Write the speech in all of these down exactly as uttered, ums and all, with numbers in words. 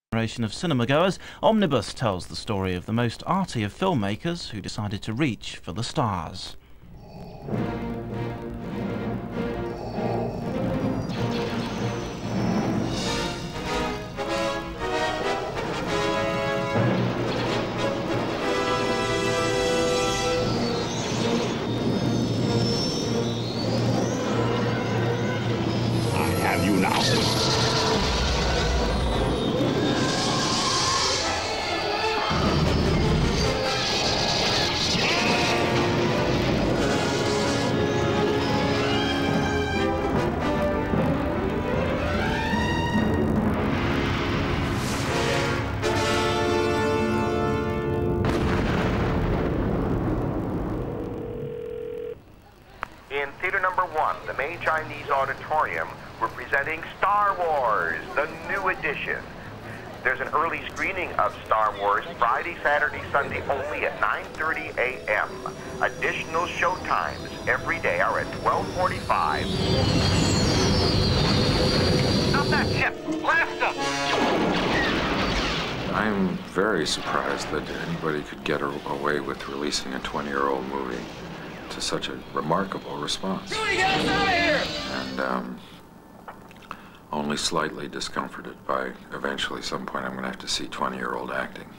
Generation of cinema-goers, Omnibus tells the story of the most arty of filmmakers who decided to reach for the stars. I have you now. In theater number one, the main Chinese auditorium, we're presenting Star Wars, the new edition. There's an early screening of Star Wars Friday, Saturday, Sunday only at nine thirty a m Additional show times every day are at twelve forty-five. Stop that ship! Blast them! I'm very surprised that anybody could get away with releasing a twenty-year-old movie to such a remarkable response. Judy, get us out of here! And um, only slightly discomforted by eventually some point I'm going to have to see twenty-year-old acting.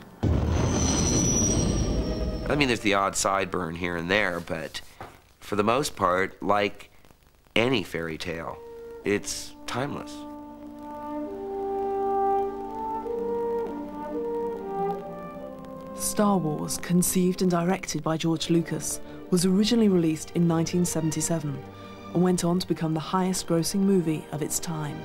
I mean, there's the odd sideburn here and there, but for the most part, like any fairy tale, it's timeless. Star Wars, conceived and directed by George Lucas, was originally released in nineteen seventy-seven and went on to become the highest-grossing movie of its time.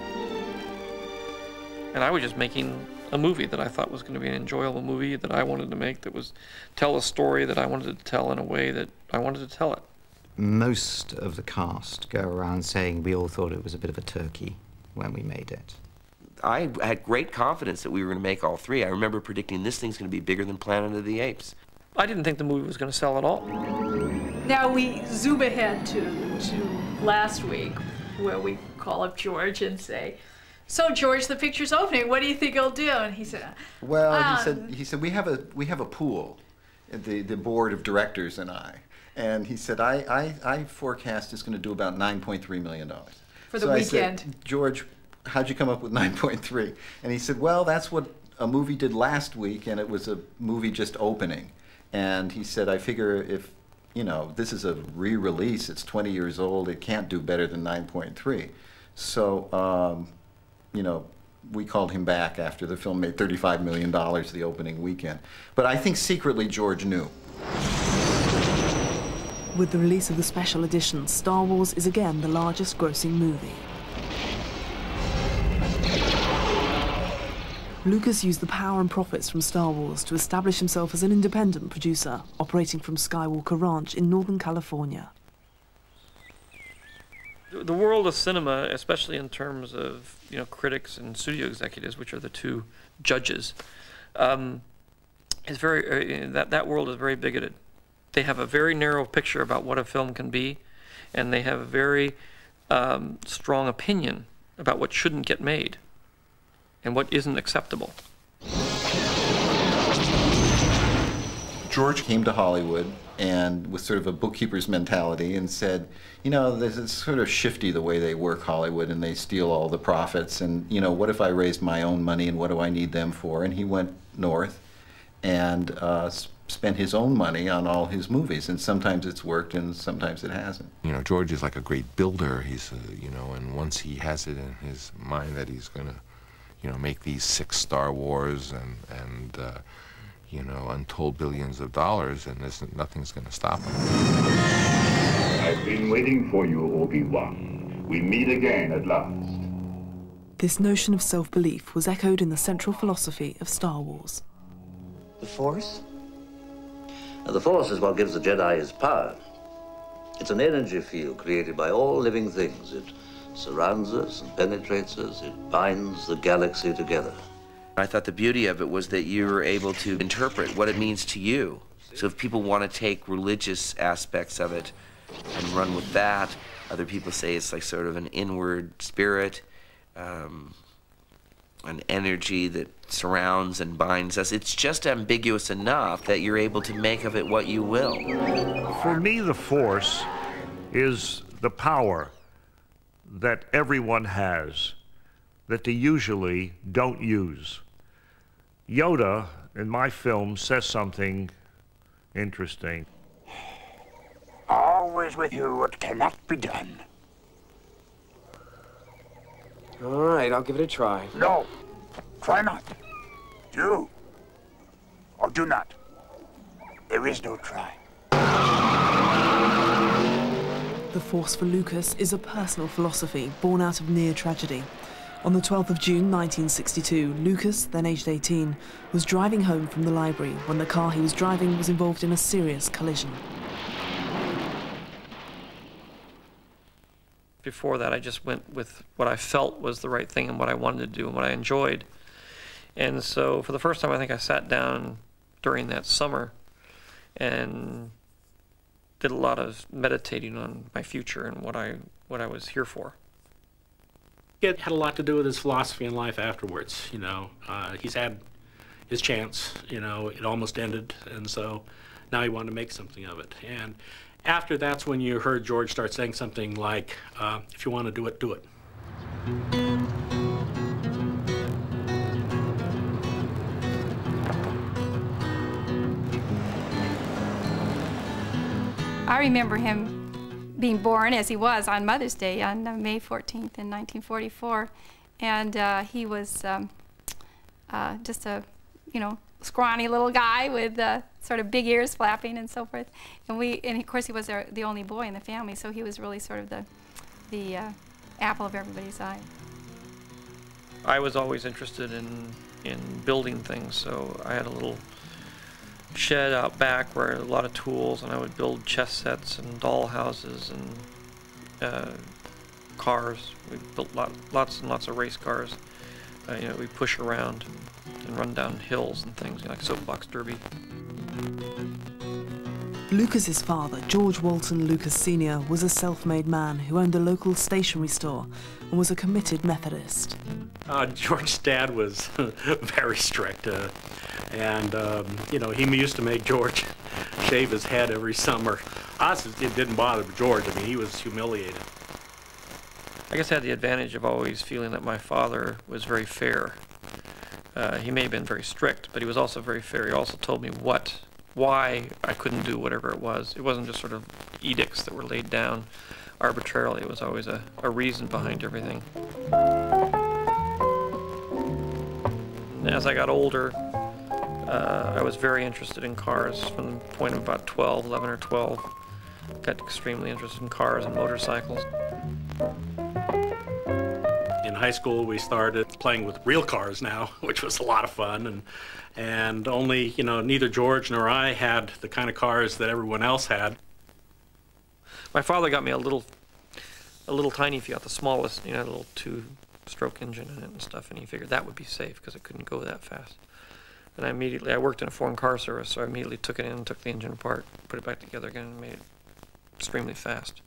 And I was just making a movie that I thought was going to be an enjoyable movie that I wanted to make, that was tell a story that I wanted to tell in a way that I wanted to tell it. Most of the cast go around saying we all thought it was a bit of a turkey when we made it. I had great confidence that we were going to make all three. I remember predicting this thing's going to be bigger than Planet of the Apes. I didn't think the movie was going to sell at all. Now we zoom ahead to, to last week, where we call up George and say, "So George, the picture's opening. What do you think he'll do?" And he said, "Well, um, he said he said we have a we have a pool, the the board of directors and I." And he said, I, I, I forecast it's going to do about nine point three million dollars. For the so weekend. I said, "George, how'd you come up with nine point three?" And he said, "Well, that's what a movie did last week, and it was a movie just opening." And he said, "I figure if, you know, this is a re-release, it's twenty years old, it can't do better than nine point three. So, um, you know, we called him back after the film made thirty-five million dollars the opening weekend. But I think secretly George knew. With the release of the special edition, Star Wars is again the largest grossing movie. Lucas used the power and profits from Star Wars to establish himself as an independent producer, operating from Skywalker Ranch in Northern California. The world of cinema, especially in terms of, you know, critics and studio executives, which are the two judges, um, is very uh, that that world is very bigoted. They have a very narrow picture about what a film can be, and they have a very um, strong opinion about what shouldn't get made and what isn't acceptable. George came to Hollywood and with sort of a bookkeeper's mentality and said, you know, this is sort of shifty the way they work Hollywood, and they steal all the profits, and, you know, what if I raised my own money and what do I need them for? And he went north and uh, spent his own money on all his movies, and sometimes it's worked and sometimes it hasn't. You know, George is like a great builder. He's, uh, you know, and once he has it in his mind that he's going to, you know, make these six Star Wars and, and uh, you know, untold billions of dollars, and there's, nothing's going to stop him. I've been waiting for you, Obi-Wan. We meet again at last. This notion of self-belief was echoed in the central philosophy of Star Wars. The Force? Now, the Force is what gives the Jedi his power. It's an energy field created by all living things. It surrounds us and penetrates us. It binds the galaxy together. I thought the beauty of it was that you were able to interpret what it means to you. So if people want to take religious aspects of it and run with that, other people say it's like sort of an inward spirit. Um, an energy that surrounds and binds us. It's just ambiguous enough that you're able to make of it what you will. For me, the Force is the power that everyone has that they usually don't use. Yoda, in my film, says something interesting. Always with you what cannot be done. All right, I'll give it a try. No, try not. Do or do not. There is no try. The Force for Lucas is a personal philosophy born out of near tragedy. On the twelfth of June nineteen sixty-two, Lucas, then aged eighteen, was driving home from the library when the car he was driving was involved in a serious collision. Before that, I just went with what I felt was the right thing and what I wanted to do and what I enjoyed. And so for the first time, I think I sat down during that summer and did a lot of meditating on my future and what I, what I was here for. It had a lot to do with his philosophy in life afterwards, you know. Uh, he's had his chance, you know, it almost ended, and so now he wanted to make something of it. And after that's when you heard George start saying something like, uh, if you want to do it, do it. I remember him being born as he was on Mother's Day on uh, May fourteenth in nineteen forty-four, and uh, he was um, uh, just a, you know, scrawny little guy with uh, sort of big ears flapping and so forth. And we, and of course, he was our, the only boy in the family, so he was really sort of the, the uh, apple of everybody's eye. I was always interested in in building things, so I had a little shed out back where a lot of tools, and I would build chess sets and doll houses and uh, cars. We built lot, lots and lots of race cars. Uh, you know, we push around and, and run down hills and things, you know, like soapbox derby. Lucas's father, George Walton Lucas Senior, was a self-made man who owned a local stationery store and was a committed Methodist. Uh, George's dad was very strict, uh, and um, you know, he used to make George shave his head every summer. Honestly, it didn't bother George. I mean, he was humiliated. I guess I had the advantage of always feeling that my father was very fair. Uh, he may have been very strict, but he was also very fair. He also told me what, why I couldn't do whatever it was. It wasn't just sort of edicts that were laid down arbitrarily. It was always a, a reason behind everything. As I got older, uh, I was very interested in cars from the point of about twelve, eleven or twelve. Got extremely interested in cars and motorcycles. In high school, we started playing with real cars now, which was a lot of fun, and and only, you know, neither George nor I had the kind of cars that everyone else had. My father got me a little, a little tiny Fiat, the smallest, you know, a little two-stroke engine in it and stuff, and he figured that would be safe because it couldn't go that fast. And I immediately, I worked in a foreign car service, so I immediately took it in and took the engine apart, put it back together again, and made it extremely fast.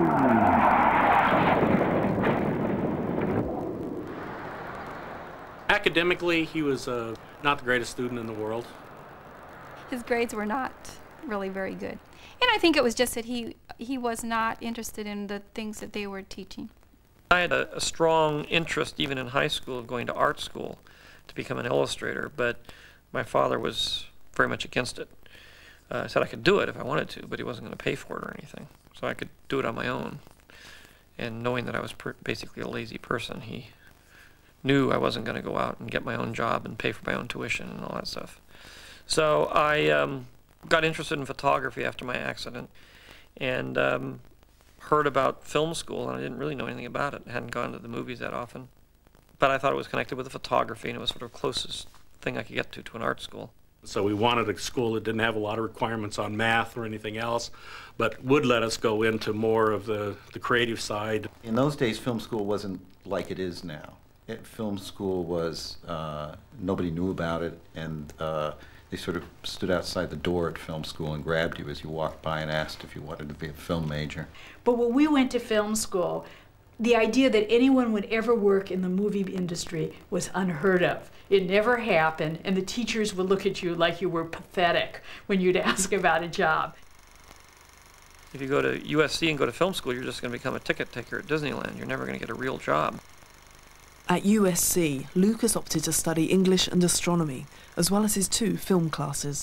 Academically, he was uh, not the greatest student in the world. His grades were not really very good. And I think it was just that he, he was not interested in the things that they were teaching. I had a, a strong interest, even in high school, of going to art school to become an illustrator, but my father was very much against it. Uh, I said I could do it if I wanted to, but he wasn't going to pay for it or anything. So I could do it on my own. And knowing that I was per basically a lazy person, he knew I wasn't going to go out and get my own job and pay for my own tuition and all that stuff. So I um, got interested in photography after my accident and um, heard about film school, and I didn't really know anything about it. I hadn't gone to the movies that often. But I thought it was connected with the photography, and it was sort of the closest thing I could get to to an art school. So we wanted a school that didn't have a lot of requirements on math or anything else, but would let us go into more of the, the creative side. In those days, film school wasn't like it is now. It, film school was, uh, nobody knew about it, and uh, they sort of stood outside the door at film school and grabbed you as you walked by and asked if you wanted to be a film major. But when we went to film school, The idea that anyone would ever work in the movie industry was unheard of. It never happened, and the teachers would look at you like you were pathetic when you'd ask about a job. If you go to U S C and go to film school, you're just going to become a ticket taker at Disneyland. You're never going to get a real job. At U S C, Lucas opted to study English and astronomy, as well as his two film classes.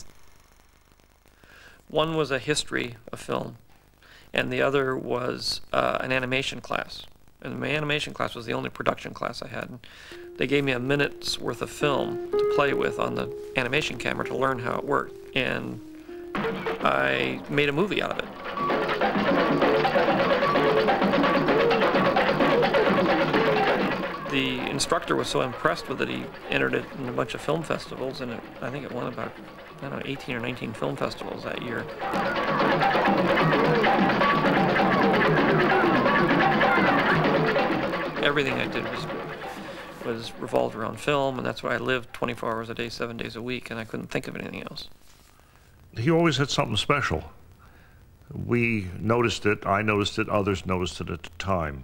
One was a history of film, and the other was uh, an animation class. And my animation class was the only production class I had. They gave me a minute's worth of film to play with on the animation camera to learn how it worked. And I made a movie out of it. The instructor was so impressed with it, he entered it in a bunch of film festivals, and it, I think it won about, I don't know, eighteen or nineteen film festivals that year. Everything I did was was revolved around film, and that's why I lived twenty-four hours a day, seven days a week, and I couldn't think of anything else. He always had something special. We noticed it, I noticed it, others noticed it at the time.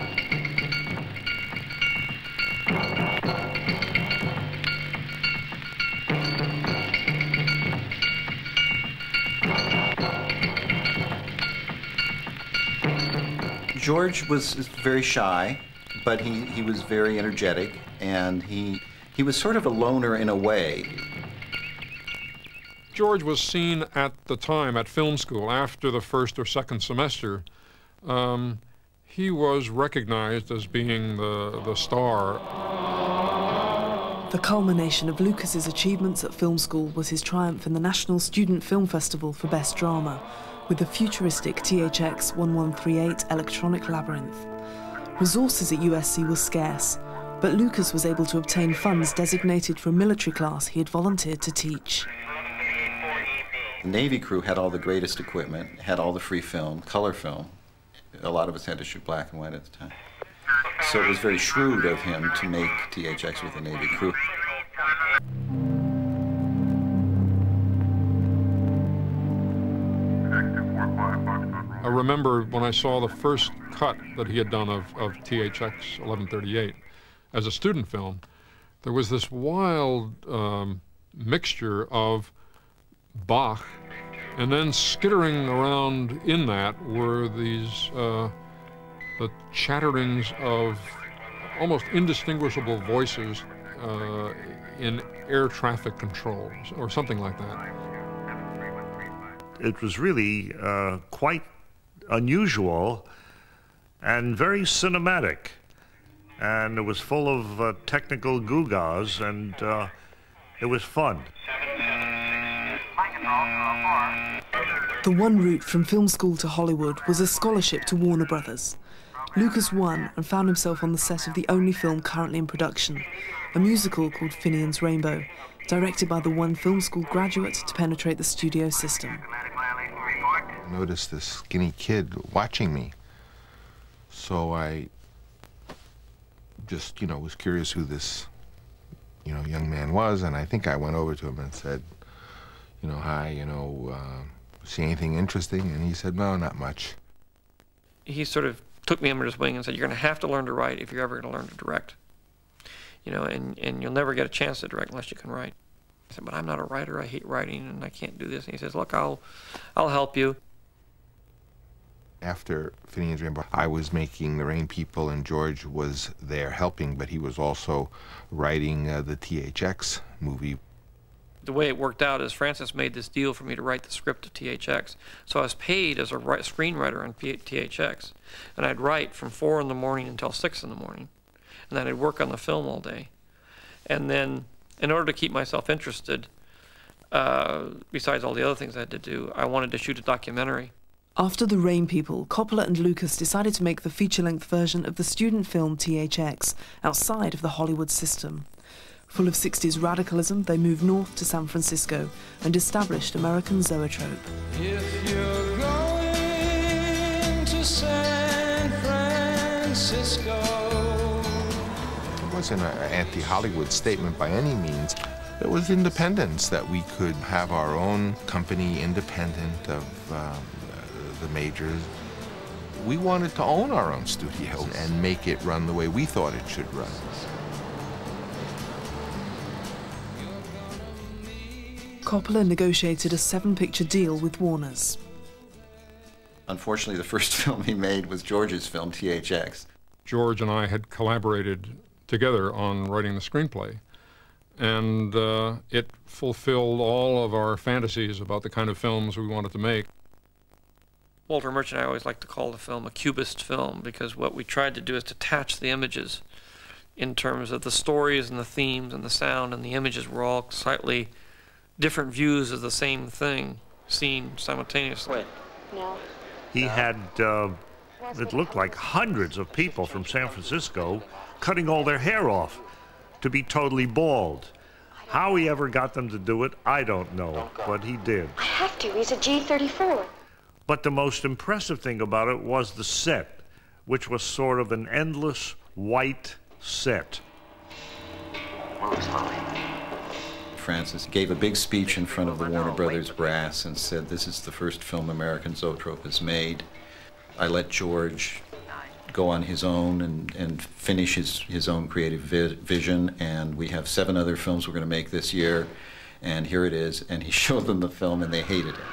George was very shy, but he, he was very energetic, and he, he was sort of a loner in a way. George was seen at the time at film school after the first or second semester. Um, he was recognized as being the, the star. The culmination of Lucas's achievements at film school was his triumph in the National Student Film Festival for Best Drama, with the futuristic T H X eleven thirty-eight Electronic Labyrinth. Resources at U S C were scarce, but Lucas was able to obtain funds designated for a military class he had volunteered to teach. The Navy crew had all the greatest equipment, had all the free film, color film. A lot of us had to shoot black and white at the time. So it was very shrewd of him to make T H X with the Navy crew. I remember when I saw the first cut that he had done of, of T H X eleven thirty-eight as a student film, there was this wild um, mixture of Bach, and then skittering around in that were these uh, the chatterings of almost indistinguishable voices uh, in air traffic controls or something like that. It was really uh, quite unusual and very cinematic, and it was full of uh, technical gewgaws, and uh, it was fun. The one route from film school to Hollywood was a scholarship to Warner Brothers. Lucas won and found himself on the set of the only film currently in production, a musical called Finian's Rainbow, directed by the one film school graduate to penetrate the studio system. I noticed this skinny kid watching me, so I just, you know, was curious who this, you know, young man was, and I think I went over to him and said, you know, hi, you know, uh, see anything interesting? And he said, no, not much. He sort of took me under his wing and said, you're going to have to learn to write if you're ever going to learn to direct. You know, and, and you'll never get a chance to direct unless you can write. I said, but I'm not a writer, I hate writing, and I can't do this. And he says, look, I'll, I'll help you. After Finian's Rainbow, I was making The Rain People, and George was there helping, but he was also writing uh, the T H X movie. The way it worked out is Francis made this deal for me to write the script of T H X. So I was paid as a screenwriter on T H X. And I'd write from four in the morning until six in the morning. And then I'd work on the film all day. And then, in order to keep myself interested, uh, besides all the other things I had to do, I wanted to shoot a documentary. After The Rain People, Coppola and Lucas decided to make the feature-length version of the student film T H X outside of the Hollywood system. Full of sixties radicalism, they moved north to San Francisco and established American zoetrope. If you're going to San Francisco. It wasn't an anti-Hollywood statement by any means. It was independence, that we could have our own company independent of um, the majors. We wanted to own our own studio and make it run the way we thought it should run. Coppola negotiated a seven-picture deal with Warner's. Unfortunately, the first film he made was George's film, T H X. George and I had collaborated together on writing the screenplay, and uh, it fulfilled all of our fantasies about the kind of films we wanted to make. Walter Murch and I always like to call the film a cubist film, because what we tried to do is detach the images in terms of the stories and the themes and the sound, and the images were all slightly different views of the same thing seen simultaneously. No. He had, uh, it looked like hundreds of people from San Francisco cutting all their hair off to be totally bald. How he ever got them to do it, I don't know, but he did. I have to. He's a G thirty-four. But the most impressive thing about it was the set, which was sort of an endless white set. Francis gave a big speech in front of the Warner Brothers brass and said, "This is the first film American Zoetrope has made." I let George go on his own and, and finish his, his own creative vi vision, and we have seven other films we're going to make this year, and here it is. And he showed them the film, and they hated it.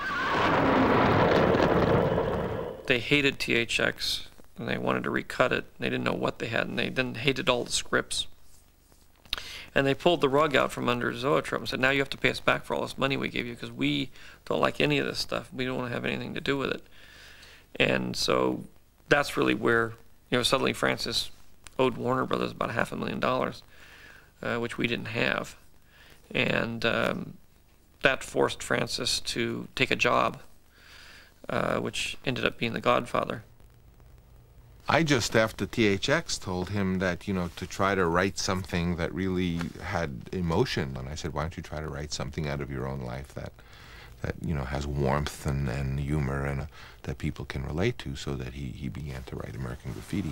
They hated T H X, and they wanted to recut it. They didn't know what they had, and they then hated all the scripts. And they pulled the rug out from under Zoetrope and said, now you have to pay us back for all this money we gave you, because we don't like any of this stuff. We don't want to have anything to do with it. And so that's really where, you know, suddenly Francis owed Warner Brothers about half a million dollars, uh, which we didn't have. And um, that forced Francis to take a job, uh, which ended up being The Godfather. I just, after T H X, told him that, you know, to try to write something that really had emotion. And I said, why don't you try to write something out of your own life that, that you know, has warmth and, and humor and uh, that people can relate to, so that he, he began to write American Graffiti.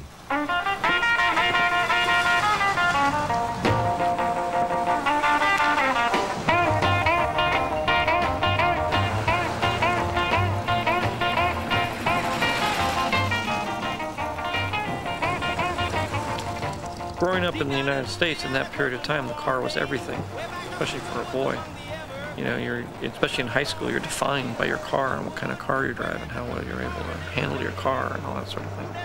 Growing up in the United States in that period of time, the car was everything, especially for a boy. You know, you're, especially in high school, you're defined by your car and what kind of car you drive and how well you're able to handle your car and all that sort of thing.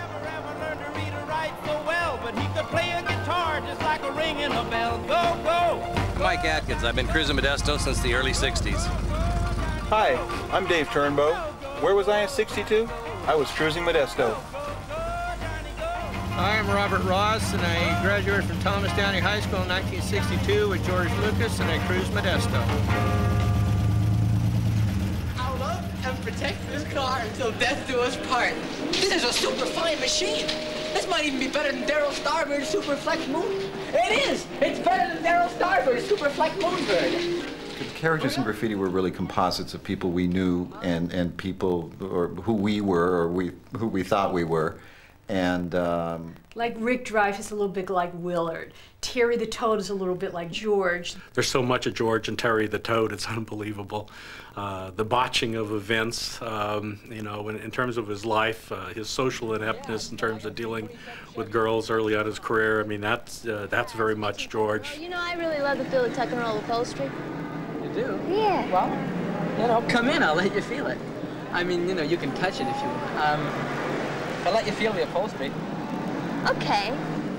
Mike Atkins. I've been cruising Modesto since the early sixties. Hi, I'm Dave Turnbow. Where was I in sixty-two? I was cruising Modesto. I'm Robert Ross, and I graduated from Thomas Downey High School in nineteen sixty-two with George Lucas, and I cruised Modesto. I'll love and protect this car until death do us part. This is a super fine machine. This might even be better than Darryl Starbird's Super Flex Moon. It is! It's better than Darryl Starbird's Super Flex Moonbird. The characters in Graffiti were really composites of people we knew and, and people or who we were or we, who we thought we were. And um, like Rick Dreyfuss is a little bit like Willard. Terry the Toad is a little bit like George. There's so much of George and Terry the Toad, it's unbelievable. Uh, the botching of events, um, you know, in, in terms of his life, uh, his social ineptness in terms of dealing with girls early on in his career, I mean, that's, uh, that's very much George. You know, I really love the feel of tuck and roll upholstery. You do? Yeah. Well, you know, come in, I'll let you feel it. I mean, you know, you can touch it if you want. Um, I'll let you feel the upholstery. Okay.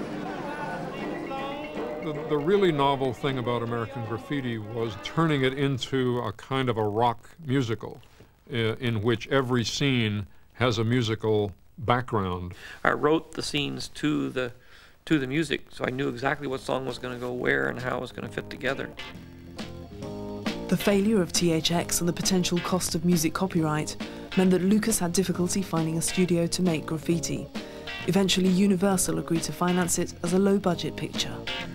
The, the really novel thing about American Graffiti was turning it into a kind of a rock musical uh, in which every scene has a musical background. I wrote the scenes to the, to the music, so I knew exactly what song was going to go where and how it was going to fit together. The failure of T H X and the potential cost of music copyright meant that Lucas had difficulty finding a studio to make Graffiti. Eventually, Universal agreed to finance it as a low-budget picture.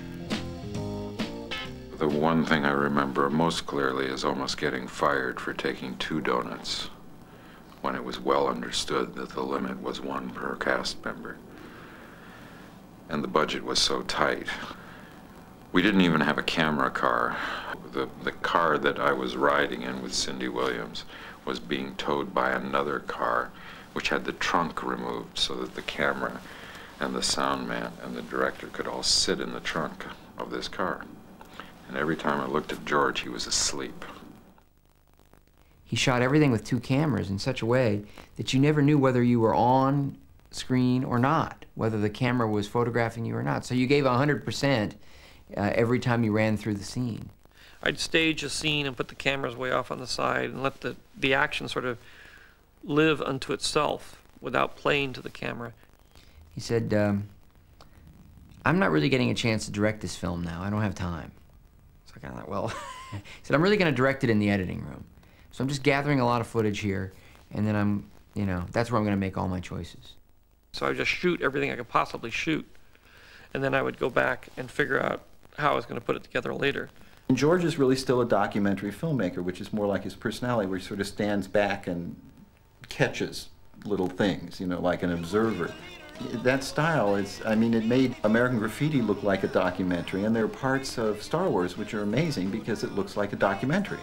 The one thing I remember most clearly is almost getting fired for taking two donuts when it was well understood that the limit was one per cast member. And the budget was so tight. We didn't even have a camera car. The, the car that I was riding in with Cindy Williams was being towed by another car which had the trunk removed so that the camera and the sound man and the director could all sit in the trunk of this car. And every time I looked at George, he was asleep. He shot everything with two cameras in such a way that you never knew whether you were on screen or not, whether the camera was photographing you or not. So you gave one hundred percent uh, every time you ran through the scene. I'd stage a scene and put the cameras way off on the side and let the, the action sort of live unto itself without playing to the camera. He said, um, I'm not really getting a chance to direct this film now. I don't have time. So I kind of thought, well, he said, I'm really going to direct it in the editing room. So I'm just gathering a lot of footage here, and then I'm, you know, that's where I'm going to make all my choices. So I would just shoot everything I could possibly shoot, and then I would go back and figure out how I was going to put it together later. And George is really still a documentary filmmaker, which is more like his personality, where he sort of stands back and catches little things, you know, like an observer. That style is, I mean, it made American Graffiti look like a documentary, and there are parts of Star Wars which are amazing because it looks like a documentary.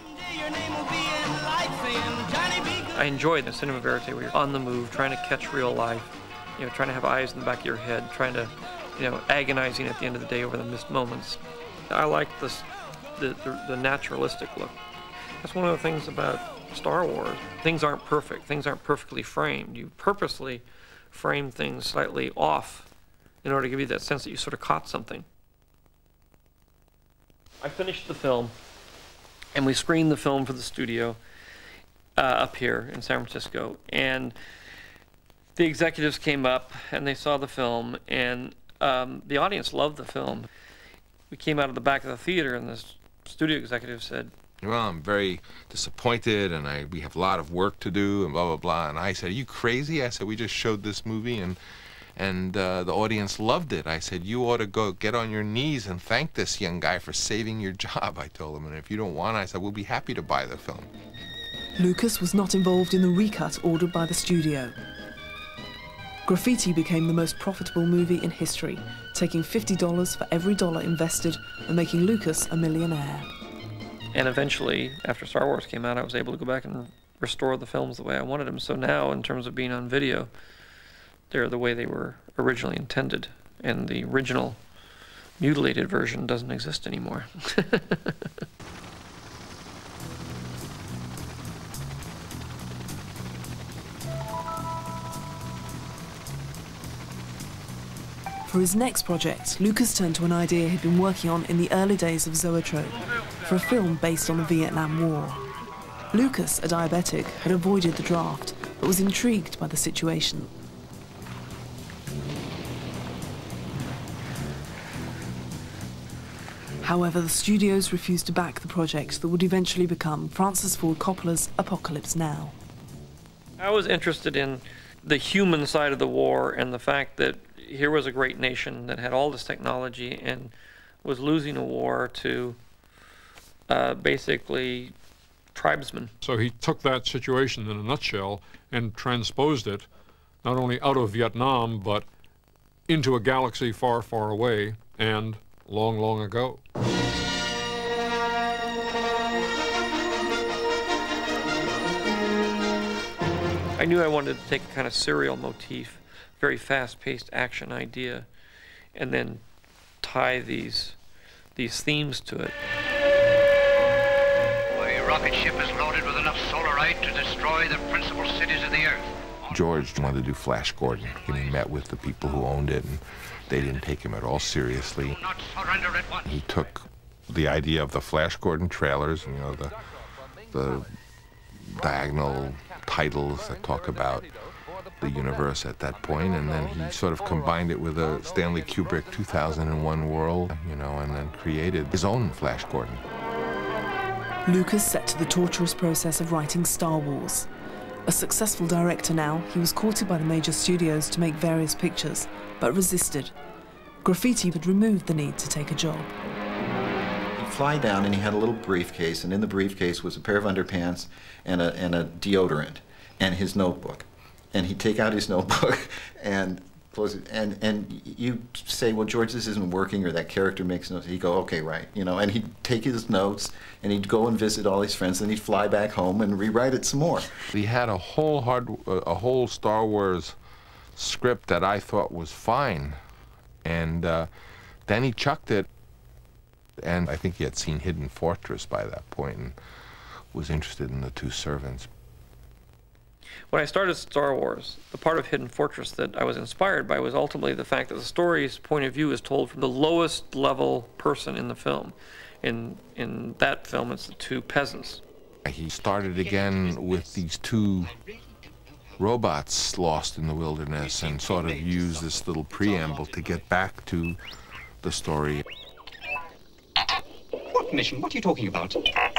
I enjoyed the cinema verite where you're on the move, trying to catch real life, you know, trying to have eyes in the back of your head, trying to, you know, agonizing at the end of the day over the missed moments. I like this, the, the, the naturalistic look. That's one of the things about Star Wars. Things aren't perfect. Things aren't perfectly framed. You purposely frame things slightly off in order to give you that sense that you sort of caught something. I finished the film, and we screened the film for the studio uh, up here in San Francisco, and the executives came up and they saw the film, and um, the audience loved the film. We came out of the back of the theater, and the studio executive said, well, I'm very disappointed, and I we have a lot of work to do, and blah, blah, blah. And I said, are you crazy? I said, we just showed this movie, and and uh, the audience loved it. I said, you ought to go get on your knees and thank this young guy for saving your job, I told him. And if you don't want it, I said, we'll be happy to buy the film. Lucas was not involved in the recut ordered by the studio. Graffiti became the most profitable movie in history, taking fifty dollars for every dollar invested and making Lucas a millionaire. And eventually, after Star Wars came out, I was able to go back and restore the films the way I wanted them. So now, in terms of being on video, they're the way they were originally intended. And the original mutilated version doesn't exist anymore. For his next project, Lucas turned to an idea he'd been working on in the early days of Zoetrope, for a film based on the Vietnam War. Lucas, a diabetic, had avoided the draft, but was intrigued by the situation. However, the studios refused to back the project that would eventually become Francis Ford Coppola's Apocalypse Now. I was interested in the human side of the war and the fact that here was a great nation that had all this technology and was losing a war to uh, basically tribesmen. So he took that situation in a nutshell and transposed it not only out of Vietnam, but into a galaxy far, far away and long, long ago. I knew I wanted to take a kind of serial motif, very fast-paced action idea, and then tie these these themes to it. A rocket ship is loaded with enough solarite to destroy the principal cities of the Earth. George wanted to do Flash Gordon, and he met with the people who owned it, and they didn't take him at all seriously. Not surrender at once. He took the idea of the Flash Gordon trailers, you know, the the diagonal titles that talk about the universe at that point, and then he sort of combined it with a Stanley Kubrick two thousand one world, you know, and then created his own Flash Gordon. Lucas set to the torturous process of writing Star Wars. A successful director now, he was courted by the major studios to make various pictures, but resisted. Graffiti had removed the need to take a job. He'd fly down and he had a little briefcase, and in the briefcase was a pair of underpants and a, and a deodorant and his notebook. And he'd take out his notebook and close it, and and you say, well, George, this isn't working, or that character makes no sense. He'd go, okay, right, you know, and he'd take his notes, and he'd go and visit all his friends, and he'd fly back home and rewrite it some more. He had a whole hard, a whole Star Wars script that I thought was fine, and uh, then he chucked it, and I think he had seen Hidden Fortress by that point and was interested in the two servants. When I started Star Wars, the part of Hidden Fortress that I was inspired by was ultimately the fact that the story's point of view is told from the lowest level person in the film. In, in that film, it's the two peasants. He started again with these two robots lost in the wilderness and sort of used this little preamble to get back to the story. What mission? What are you talking about?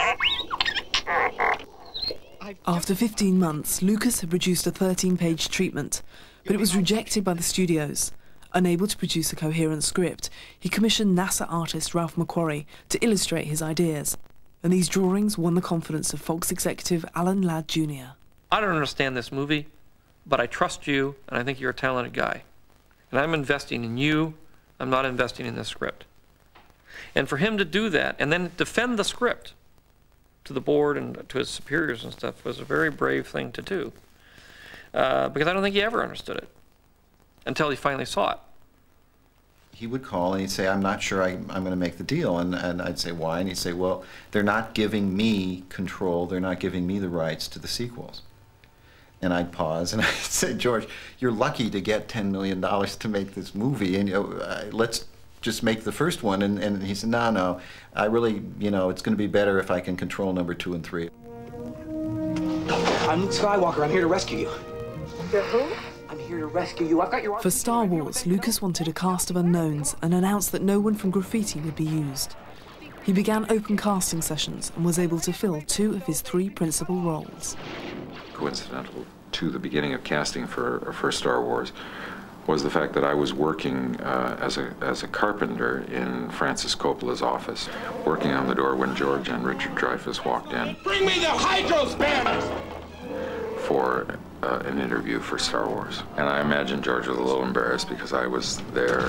After fifteen months, Lucas had produced a thirteen-page treatment, but it was rejected by the studios. Unable to produce a coherent script, he commissioned NASA artist Ralph McQuarrie to illustrate his ideas, and these drawings won the confidence of Fox executive Alan Ladd Junior I don't understand this movie, but I trust you, and I think you're a talented guy. And I'm investing in you, I'm not investing in this script. And for him to do that, and then defend the script to the board and to his superiors and stuff, was a very brave thing to do. Uh, because I don't think he ever understood it until he finally saw it. He would call and he'd say, I'm not sure I, I'm going to make the deal. And, and I'd say, why? And he'd say, well, they're not giving me control. They're not giving me the rights to the sequels. And I'd pause and I'd say, George, you're lucky to get ten million dollars to make this movie. And you know, uh, let's just make the first one. And, and he said, no, no, I really, you know, it's going to be better if I can control number two and three. I'm Luke Skywalker. I'm here to rescue you. You're who? I'm here to rescue you. I've got your... For Star Wars, Lucas wanted a cast of unknowns and announced that no one from Graffiti would be used. He began open casting sessions and was able to fill two of his three principal roles. Coincidental to the beginning of casting for, for Star Wars was the fact that I was working uh, as a as a carpenter in Francis Coppola's office, working on the door when George and Richard Dreyfuss walked in. Bring me the hydrospanners! For uh, an interview for Star Wars. And I imagine George was a little embarrassed because I was there.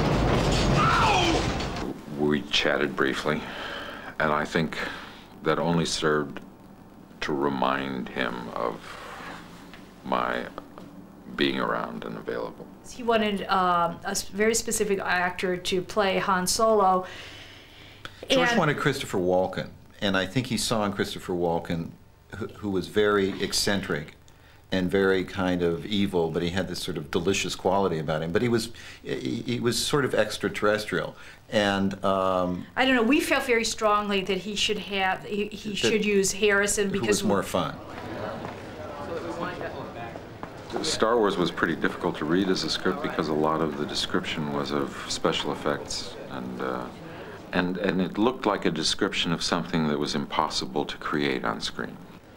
Ow! We chatted briefly, and I think that only served to remind him of my being around and available. He wanted uh, a very specific actor to play Han Solo. George and wanted Christopher Walken, and I think he saw in Christopher Walken, who, who was very eccentric and very kind of evil, but he had this sort of delicious quality about him. But he was, he, he was sort of extraterrestrial, and um, I don't know. We felt very strongly that he should have, he, he should use Harrison because who was more fun. Star Wars was pretty difficult to read as a script because a lot of the description was of special effects, and uh, and and it looked like a description of something that was impossible to create on screen.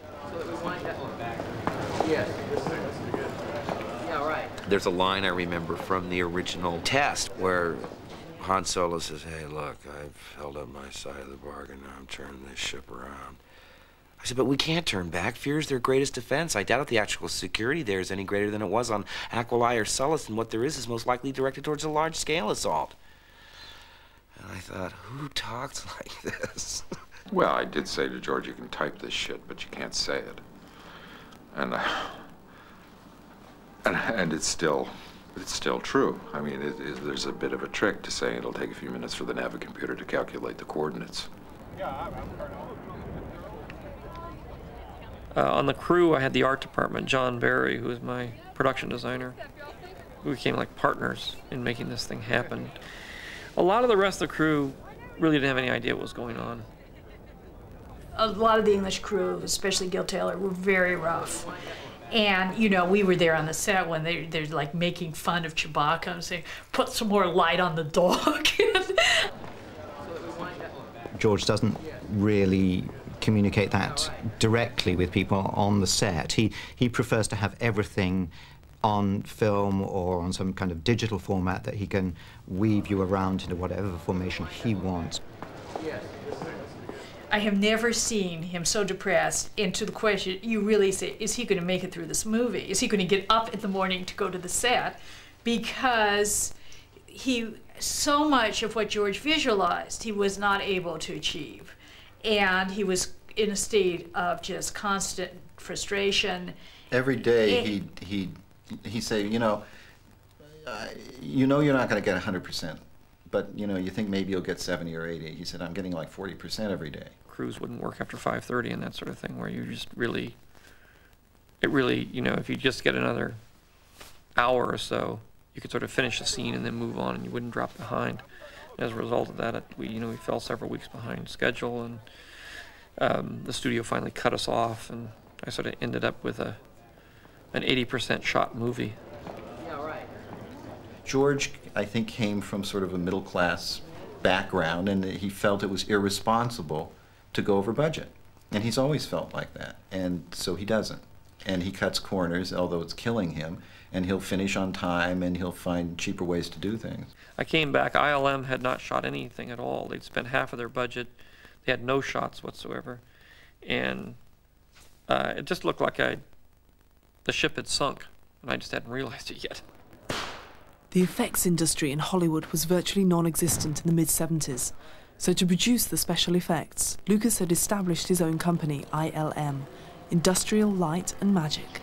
There's a line I remember from the original test where Han Solo says, "Hey, look, I've held up my side of the bargain. Now I'm turning this ship around." I said, but we can't turn back. Fear is their greatest defense. I doubt if the actual security there is any greater than it was on Aquilai or Sullust, and what there is is most likely directed towards a large-scale assault. And I thought, who talks like this? Well, I did say to George, you can type this shit, but you can't say it. And, uh, and, and it's still, it's still true. I mean, it, it, there's a bit of a trick to saying it'll take a few minutes for the Navicomputer to calculate the coordinates. Yeah, Uh, on the crew, I had the art department, John Barry, who was my production designer. We became like partners in making this thing happen. A lot of the rest of the crew really didn't have any idea what was going on. A lot of the English crew, especially Gil Taylor, were very rough. And, you know, we were there on the set when they, they're like making fun of Chewbacca and saying, put some more light on the dog. George doesn't really communicate that directly with people on the set. He, he prefers to have everything on film or on some kind of digital format that he can weave you around into whatever formation he wants. I have never seen him so depressed. And to the question, you really say, is he going to make it through this movie? Is he going to get up in the morning to go to the set? because he, so much of what George visualized, he was not able to achieve. And he was in a state of just constant frustration. Every day It- he'd, he'd, he'd say, you know, uh, you know you're not going to get one hundred percent, but you know, you think maybe you'll get seventy or eighty. He said, I'm getting like forty percent every day. Crews wouldn't work after five thirty and that sort of thing, where you just really, it really, you know, if you just get another hour or so, you could sort of finish the scene and then move on, and you wouldn't drop behind. As a result of that, it, we, you know, we fell several weeks behind schedule, and um, the studio finally cut us off, and I sort of ended up with a an eighty percent shot movie. George, I think, came from sort of a middle-class background, and he felt it was irresponsible to go over budget. And he's always felt like that, and so he doesn't. And he cuts corners, although it's killing him, and he'll finish on time, and he'll find cheaper ways to do things. I came back, I L M had not shot anything at all. They'd spent half of their budget. They had no shots whatsoever. And uh, it just looked like I, the ship had sunk, and I just hadn't realized it yet. The effects industry in Hollywood was virtually non-existent in the mid seventies, so to produce the special effects, Lucas had established his own company, I L M, Industrial Light and Magic.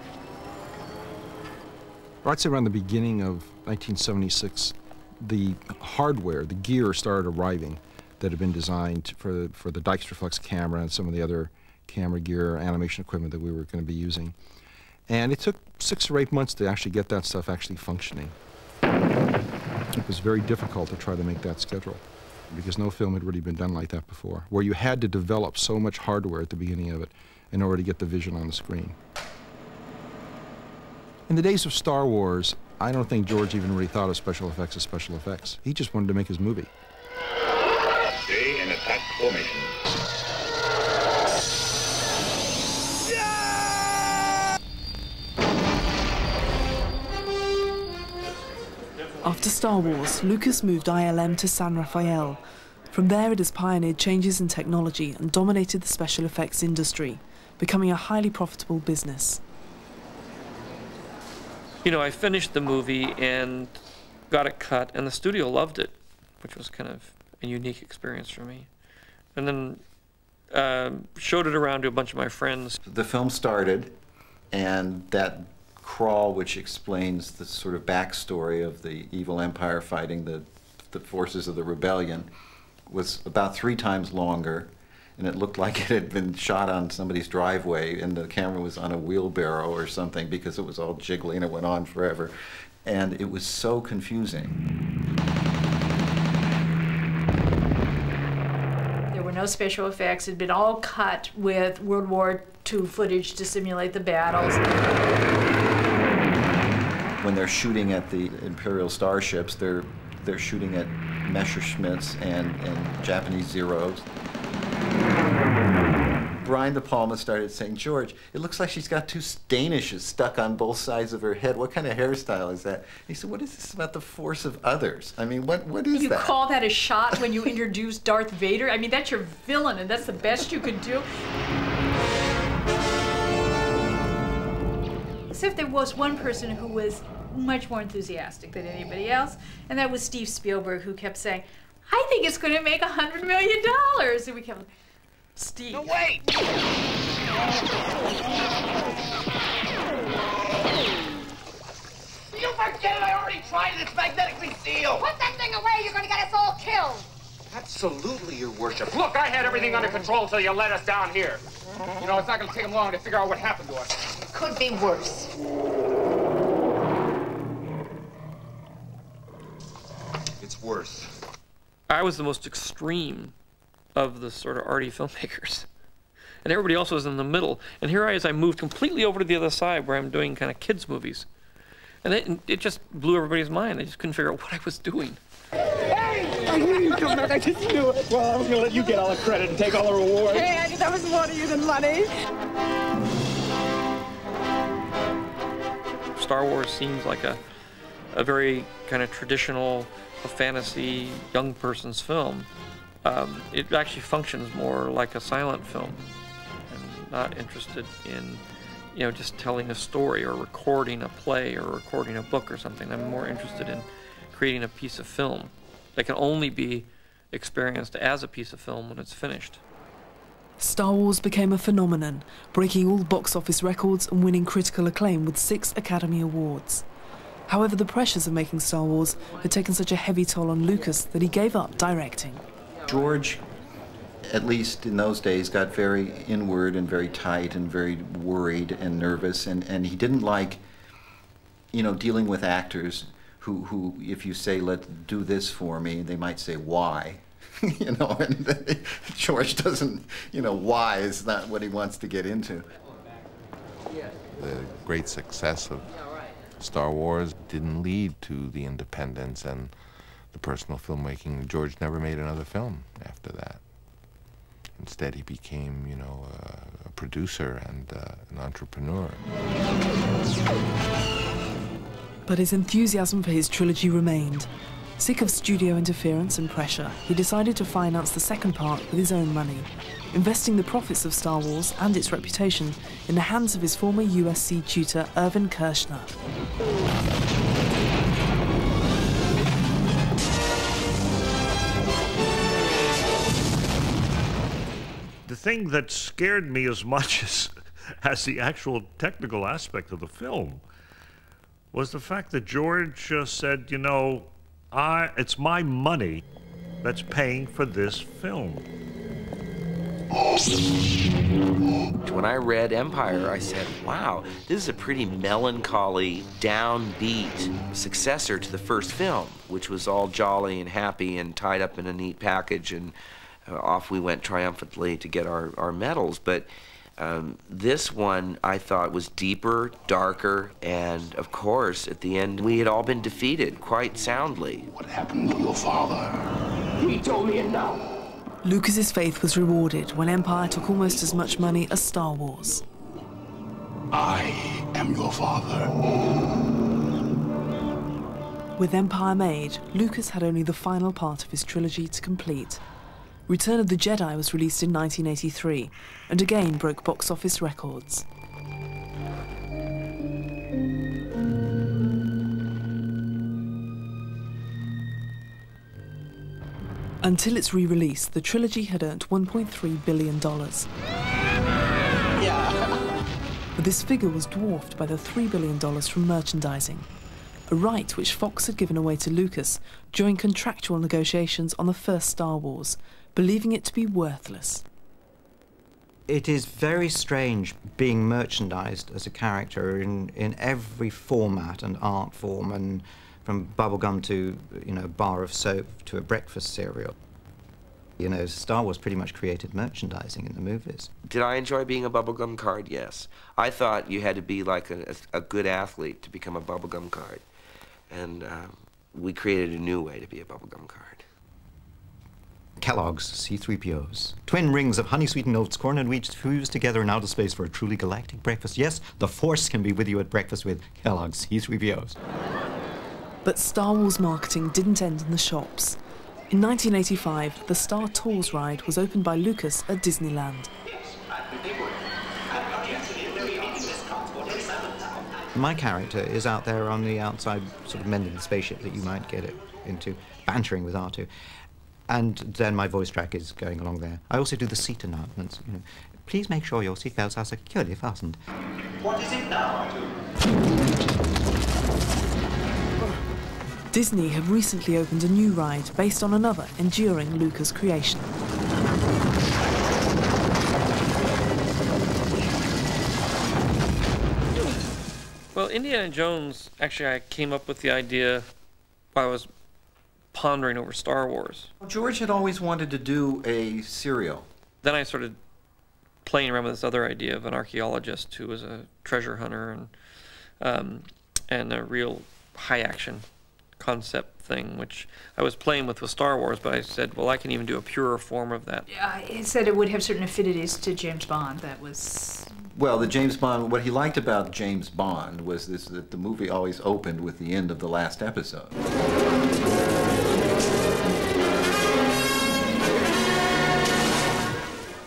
I'd say around the beginning of nineteen seventy-six, the hardware, the gear started arriving that had been designed for, for the Dijkstraflex camera and some of the other camera gear, animation equipment that we were going to be using. And it took six or eight months to actually get that stuff actually functioning. It was very difficult to try to make that schedule because no film had really been done like that before, where you had to develop so much hardware at the beginning of it in order to get the vision on the screen. In the days of Star Wars, I don't think George even really thought of special effects as special effects. He just wanted to make his movie. Stay in attack formation. After Star Wars, Lucas moved I L M to San Rafael. From there, it has pioneered changes in technology and dominated the special effects industry, becoming a highly profitable business. You know, I finished the movie and got it cut, and the studio loved it, which was kind of a unique experience for me. And then uh, showed it around to a bunch of my friends. The film started, and that crawl, which explains the sort of backstory of the evil empire fighting the, the forces of the rebellion, was about three times longer, and it looked like it had been shot on somebody's driveway, and the camera was on a wheelbarrow or something because it was all jiggly and it went on forever. And it was so confusing. There were no special effects. It had been all cut with World War Two footage to simulate the battles. When they're shooting at the Imperial starships, they're, they're shooting at Messerschmitts and, and Japanese Zeros. Brian De Palma started saying, George, it looks like she's got two Danishes stuck on both sides of her head. What kind of hairstyle is that? He said, what is this about the force of others? I mean, what, what is you that? You call that a shot when you introduce Darth Vader? I mean, that's your villain, and that's the best you could do. Except there was one person who was much more enthusiastic than anybody else, and that was Steve Spielberg, who kept saying, I think it's going to make a hundred million dollars. And we kept, Steve. No, wait! You forget it, I already tried it, it's magnetically sealed! Put that thing away, you're gonna get us all killed! Absolutely, Your Worship. Look, I had everything under control until you let us down here. You know, it's not gonna take them long to figure out what happened to us. It could be worse. It's worse. I was the most extreme of the sort of arty filmmakers. And everybody else was in the middle. And here I is, I moved completely over to the other side where I'm doing kind of kids' movies. And it, it just blew everybody's mind. They just couldn't figure out what I was doing. Hey! I knew you'd come back. I just knew it. Well, I was going to let you get all the credit and take all the rewards. Hey, I that was more to you than money. Star Wars seems like a, a very kind of traditional, a fantasy, young person's film. Um, it actually functions more like a silent film. I'm not interested in you know, just telling a story or recording a play or recording a book or something. I'm more interested in creating a piece of film that can only be experienced as a piece of film when it's finished. Star Wars became a phenomenon, breaking all box office records and winning critical acclaim with six Academy Awards. However, the pressures of making Star Wars had taken such a heavy toll on Lucas that he gave up directing. George, at least in those days, got very inward and very tight and very worried and nervous, and, and he didn't like, you know, dealing with actors who, who, if you say, let's do this for me, they might say, why? You know, and George doesn't, you know, why is not what he wants to get into. The great success of Star Wars didn't lead to the independence and the personal filmmaking. George never made another film after that. Instead, he became, you know, a, a producer and uh, an entrepreneur. But his enthusiasm for his trilogy remained. Sick of studio interference and pressure, he decided to finance the second part with his own money, investing the profits of Star Wars and its reputation in the hands of his former U S C tutor, Irvin Kershner. The thing that scared me as much as, as the actual technical aspect of the film was the fact that George uh, said, you know, I, it's my money that's paying for this film. When I read Empire, I said, wow, this is a pretty melancholy, downbeat successor to the first film, which was all jolly and happy and tied up in a neat package, and uh, off we went triumphantly to get our, our medals. But Um, this one, I thought, was deeper, darker, and of course, at the end, we had all been defeated quite soundly. What happened to your father? He told me it now. Lucas's faith was rewarded when Empire took almost as much money as Star Wars. I am your father. With Empire made, Lucas had only the final part of his trilogy to complete. Return of the Jedi was released in nineteen eighty-three, and again broke box office records. Until its re-release, the trilogy had earned one point three billion dollars. Yeah. But this figure was dwarfed by the three billion dollars from merchandising, a right which Fox had given away to Lucas during contractual negotiations on the first Star Wars, believing it to be worthless. It is very strange being merchandised as a character in, in every format and art form, and from bubblegum to, you know, a bar of soap to a breakfast cereal. You know, Star Wars pretty much created merchandising in the movies. Did I enjoy being a bubblegum card? Yes. I thought you had to be like a, a, a good athlete to become a bubblegum card. And uh, we created a new way to be a bubblegum card. Kellogg's C three P Os. Twin rings of honey-sweetened oats, corn and wheat fused together in outer space for a truly galactic breakfast. Yes, the Force can be with you at breakfast with Kellogg's C three P Os. But Star Wars marketing didn't end in the shops. In nineteen eighty-five, the Star Tours ride was opened by Lucas at Disneyland. My character is out there on the outside, sort of mending the spaceship that you might get it into, bantering with R two. And then my voice track is going along there. I also do the seat announcements. You know, please make sure your seatbelts are securely fastened. What is it now? Disney have recently opened a new ride based on another enduring Lucas creation. Well, Indiana Jones, actually, I came up with the idea while I was pondering over Star Wars. George had always wanted to do a serial. Then I started playing around with this other idea of an archaeologist who was a treasure hunter and um, and a real high-action concept thing, which I was playing with with Star Wars, but I said, well, I can even do a purer form of that. Uh, he said it would have certain affinities to James Bond. That was... Well, the James Bond, what he liked about James Bond was this, that the movie always opened with the end of the last episode.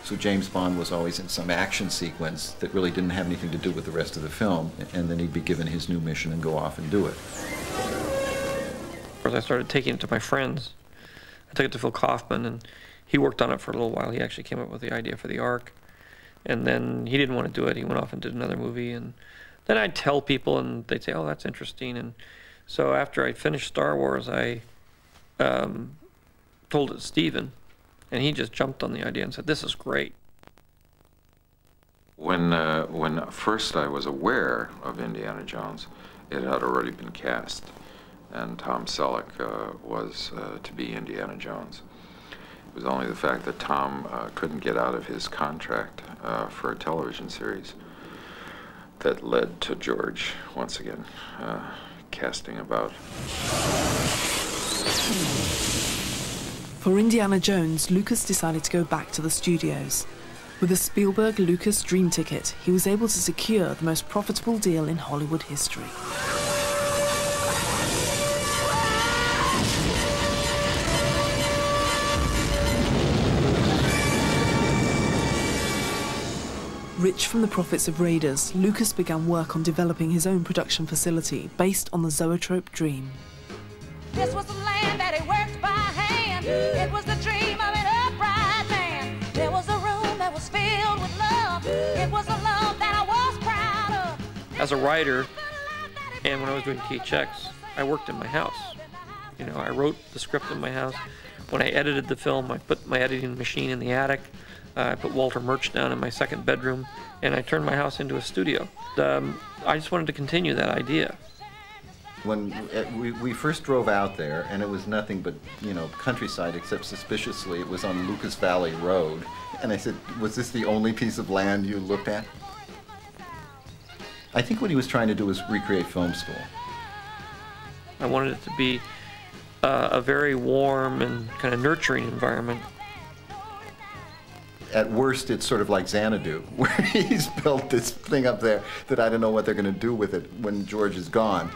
So James Bond was always in some action sequence that really didn't have anything to do with the rest of the film, and then he'd be given his new mission and go off and do it. Of course, I started taking it to my friends. I took it to Phil Kaufman, and he worked on it for a little while. He actually came up with the idea for the arc, and then he didn't want to do it. He went off and did another movie, and then I'd tell people, and they'd say, "Oh, that's interesting." And so after I finished Star Wars, I um, told it to Steven, and he just jumped on the idea and said, "This is great." When, uh, when first I was aware of Indiana Jones, it had already been cast, and Tom Selleck uh, was uh, to be Indiana Jones. It was only the fact that Tom uh, couldn't get out of his contract uh, for a television series that led to George, once again, uh, casting about. For Indiana Jones, Lucas decided to go back to the studios. With a Spielberg-Lucas dream ticket, he was able to secure the most profitable deal in Hollywood history. Rich from the profits of Raiders, Lucas began work on developing his own production facility based on the Zoetrope dream. This was the land that he worked by hand. It was the dream of an upright man. There was a room that was filled with love. It was a love that I was proud of. As a writer, and when I was doing T H X, I worked in my house. You know, I wrote the script in my house. When I edited the film, I put my editing machine in the attic. Uh, I put Walter Murch down in my second bedroom, and I turned my house into a studio. Um, I just wanted to continue that idea. When uh, we, we first drove out there, and it was nothing but, you know, countryside, except suspiciously it was on Lucas Valley Road. And I said, was this the only piece of land you looked at? I think what he was trying to do was recreate film school. I wanted it to be uh, a very warm and kind of nurturing environment. At worst, it's sort of like Xanadu, where he's built this thing up there that I don't know what they're going to do with it when George is gone.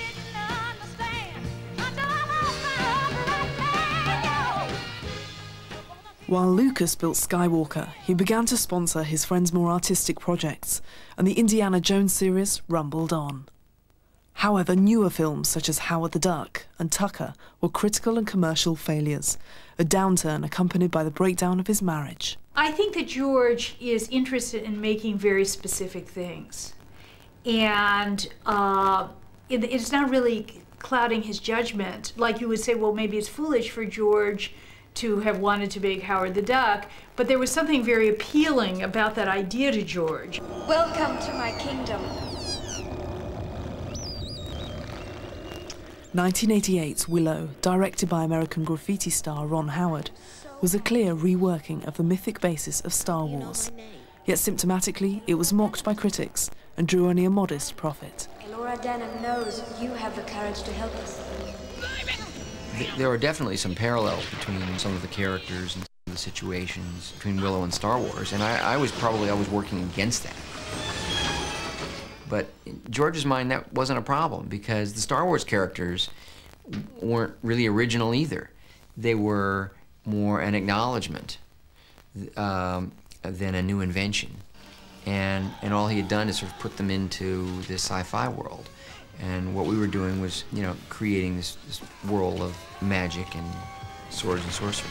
While Lucas built Skywalker, he began to sponsor his friends' more artistic projects, and the Indiana Jones series rumbled on. However, newer films such as Howard the Duck and Tucker were critical and commercial failures, a downturn accompanied by the breakdown of his marriage. I think that George is interested in making very specific things. And uh, it, it's not really clouding his judgment. Like you would say, well, maybe it's foolish for George to have wanted to make Howard the Duck, but there was something very appealing about that idea to George. Welcome to my kingdom. nineteen eighty-eight's Willow, directed by American graffiti star Ron Howard, was a clear reworking of the mythic basis of Star Wars. Yet symptomatically, it was mocked by critics and drew only a modest profit. Laura Denham knows you have the courage to help us. There are definitely some parallels between some of the characters and the situations between Willow and Star Wars, and I, I was probably always working against that. But in George's mind, that wasn't a problem, because the Star Wars characters weren't really original either. They were more an acknowledgement um, than a new invention. And, and all he had done is sort of put them into this sci-fi world. And what we were doing was, you know, creating this, this world of magic and swords and sorcery.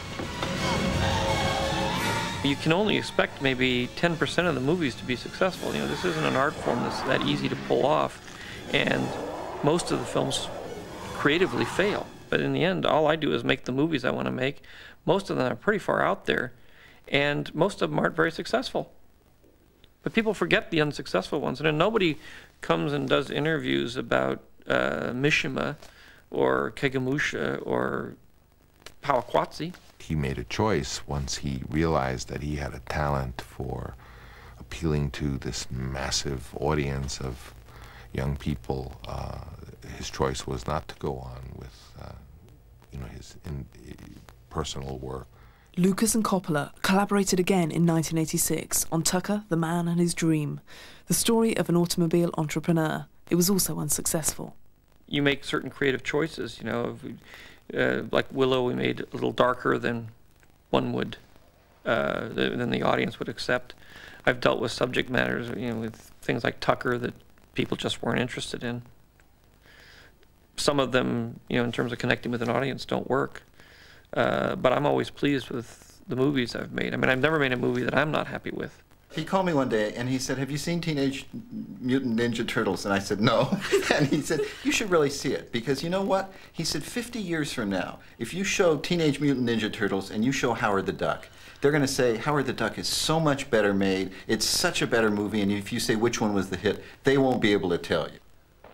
You can only expect maybe ten percent of the movies to be successful. You know, this isn't an art form that's that easy to pull off, and most of the films creatively fail. But in the end, all I do is make the movies I want to make. Most of them are pretty far out there, and most of them aren't very successful. But people forget the unsuccessful ones, and then nobody comes and does interviews about uh, Mishima or Kegamusha or Pawakwatsi. He made a choice once he realized that he had a talent for appealing to this massive audience of young people. Uh, his choice was not to go on with, uh, you know, his in, uh, personal work. Lucas and Coppola collaborated again in nineteen eighty-six on Tucker, the Man and His Dream, the story of an automobile entrepreneur. It was also unsuccessful. You make certain creative choices, you know. Uh, like Willow, we made a little darker than one would uh, than the audience would accept. I've dealt with subject matters, you know, with things like Tucker that people just weren't interested in. Some of them, you know, in terms of connecting with an audience, don't work. Uh, but I'm always pleased with the movies I've made. I mean, I've never made a movie that I'm not happy with. He called me one day and he said, "Have you seen Teenage Mutant Ninja Turtles?" And I said, "No." And he said, "You should really see it, because you know what?" He said, fifty years from now, if you show Teenage Mutant Ninja Turtles and you show Howard the Duck, they're going to say, Howard the Duck is so much better made, it's such a better movie, and if you say which one was the hit, they won't be able to tell you.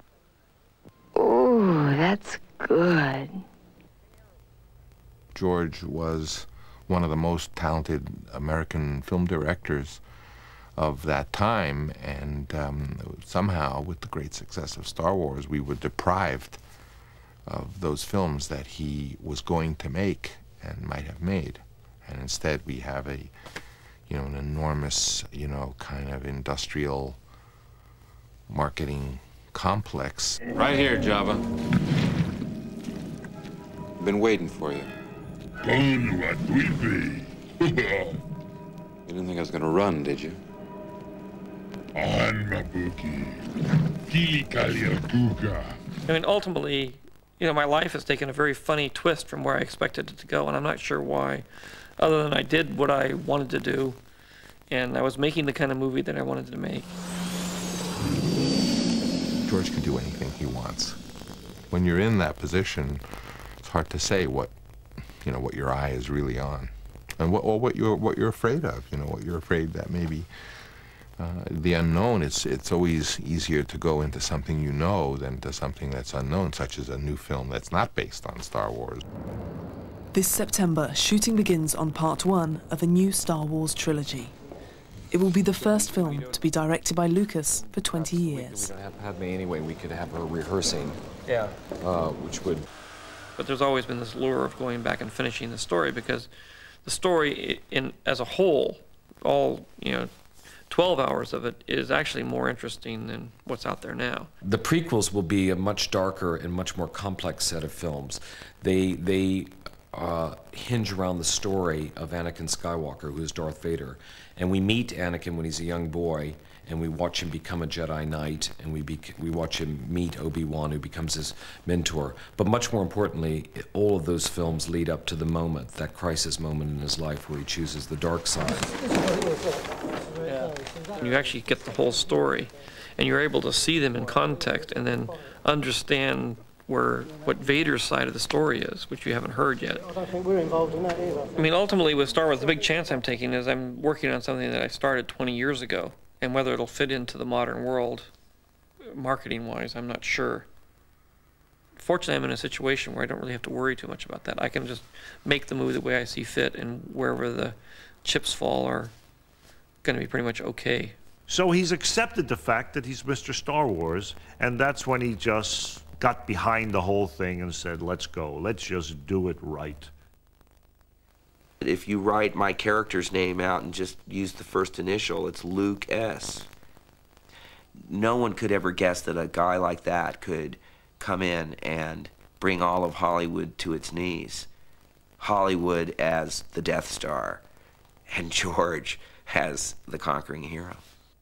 Ooh, that's good. George was one of the most talented American film directors of that time, and um, somehow, with the great success of Star Wars, we were deprived of those films that he was going to make and might have made. And instead we have a, you know, an enormous, you know, kind of industrial marketing complex. Right here, Java. Been waiting for you. You didn't think I was gonna run, did you? I mean, ultimately, you know, my life has taken a very funny twist from where I expected it to go, and I'm not sure why, other than I did what I wanted to do, and I was making the kind of movie that I wanted to make. George can do anything he wants. When you're in that position, it's hard to say what, you know, what your eye is really on, and what, or what you're what you're afraid of. You know, what you're afraid that maybe uh, the unknown. It's it's always easier to go into something you know than to something that's unknown, such as a new film that's not based on Star Wars. This September, shooting begins on part one of a new Star Wars trilogy. It will be the first film to be directed by Lucas for twenty years. We don't have Padme anyway. We could have her rehearsing. Yeah. Uh, which would. But there's always been this lure of going back and finishing the story, because the story in as a whole, all, you know, twelve hours of it is actually more interesting than what's out there now. The prequels will be a much darker and much more complex set of films. They they uh, hinge around the story of Anakin Skywalker, who is Darth Vader, and we meet Anakin when he's a young boy, and we watch him become a Jedi Knight, and we bec we watch him meet Obi-Wan, who becomes his mentor. But much more importantly, all of those films lead up to the moment, that crisis moment in his life where he chooses the dark side. Yeah. You actually get the whole story, and you're able to see them in context, and then understand where what Vader's side of the story is, which you haven't heard yet. I don't think we're involved in that either. I mean, ultimately with Star Wars, the big chance I'm taking is I'm working on something that I started twenty years ago, and whether it'll fit into the modern world, marketing-wise, I'm not sure. Fortunately, I'm in a situation where I don't really have to worry too much about that. I can just make the movie the way I see fit, and wherever the chips fall are going to be pretty much okay. So he's accepted the fact that he's Mister Star Wars, and that's when he just got behind the whole thing and said, let's go, let's just do it right. If you write my character's name out and just use the first initial, it's Luke S. No one could ever guess that a guy like that could come in and bring all of Hollywood to its knees. Hollywood as the Death Star, and George as the conquering hero.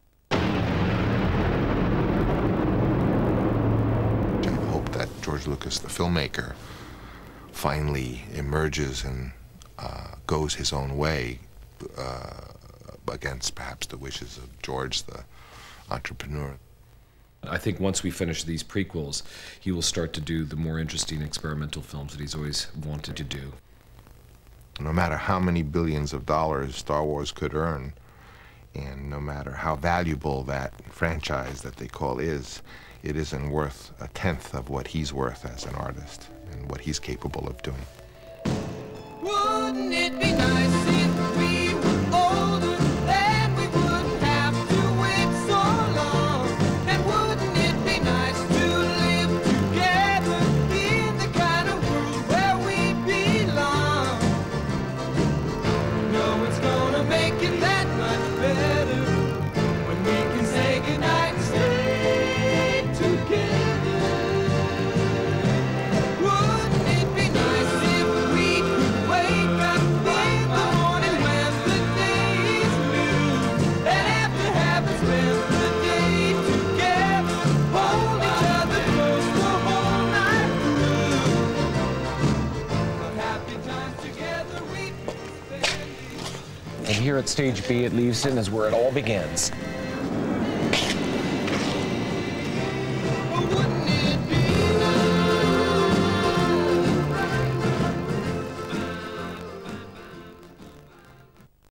George Lucas, the filmmaker, finally emerges and uh, goes his own way uh, against perhaps the wishes of George, the entrepreneur. I think once we finish these prequels, he will start to do the more interesting experimental films that he's always wanted to do. No matter how many billions of dollars Star Wars could earn, and no matter how valuable that franchise that they call is, it isn't worth a tenth of what he's worth as an artist and what he's capable of doing. Wouldn't it be nice if we were older, then we wouldn't have to wait so long? And wouldn't it be nice to live together in the kind of world where we belong? No one's gonna make it that much better when we can say goodnight and stay. Wouldn't it be nice if we could wake up in the morning when the And here at Stage B at Leavesden is where it all begins.